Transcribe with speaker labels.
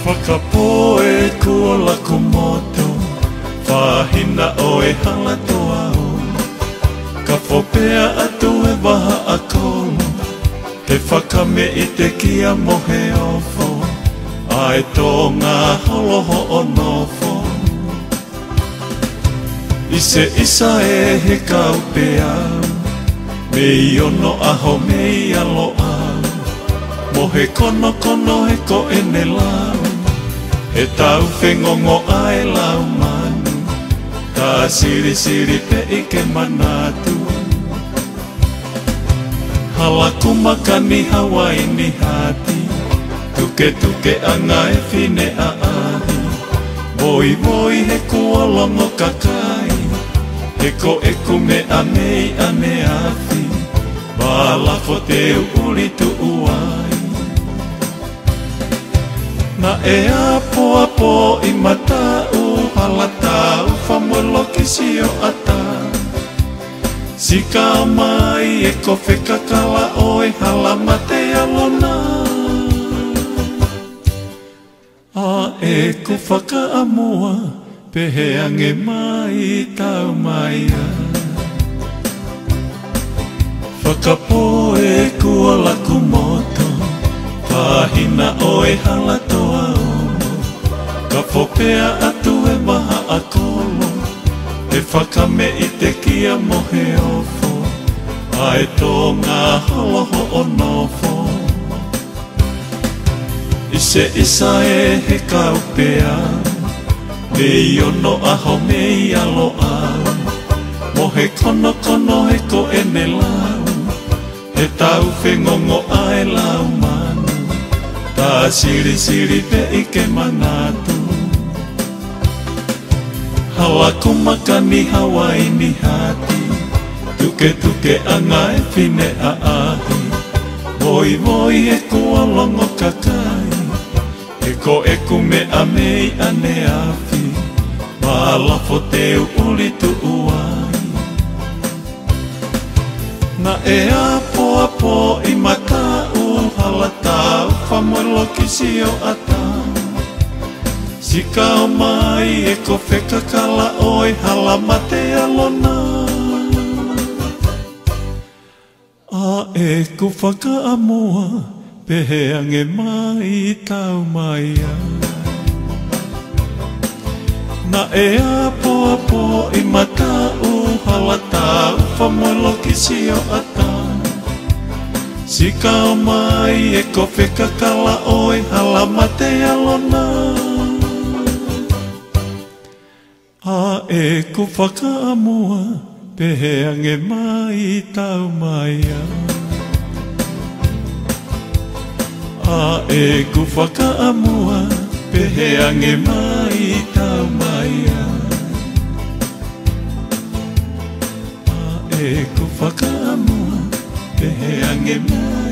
Speaker 1: Whakapoe kua lako moto, whahina o e hala toa o. Ka whopea atu e waha a kolo, he whakame i te kia mohe ofo, a e tō ngā holoho o nofo. I se isa e he kaupe au, me i ono aho me i alo au, mo he kono kono he ko ene lau, he tau whengongo ai lau manu, ka siri siri pe i ke manatu. Hala kumakani Hawaii ni hati, tuke tuke anga e whine a ahi, moi moi he kuolongo kakai, he ko eku me a mei ane afi, walafo te uli tu uai. Na e apo apo i matau, halatau whamolo kisi o ata, sika mai e ko whekakala o e halama te alona. A e ko whakaamua, pehe ange mai tau mai a. Whakapoe kua laku moto, wahina o e hala toa omo, ka whopea atu e maha a kolo, he whakame i te kia mohe ofo, a e tō ngā holoho o nofo. I se isa e he kaupe au, me i ono aho me i alo au, mo he kono kono he ko ene lau, he tau whengongo ai lau manu, ta siri siri pe i ke manatu. Hala kumakani Hawaii ni hati, tuke tuke anga e whine a ahi, moi moi e kuolongo kakai, he ko eku me a mei ane afi, walafo te uli tu uai. Na e apo apo i matau, halatau whamolo kisi o atau, sika o mai e ko whekakala o e halama te alona. A e ku whakaamua, pehe ange mai tau mai a. Na e apo apo i matau, halatau whamolo kisi o atau, sika o mai e ko whekakala o e halama te alona. A e ku whakaamua, pehe ange mai tau mai a. A e ku whakaamua, pehe ange mai tau mai a. A e ku whakaamua, pehe ange mai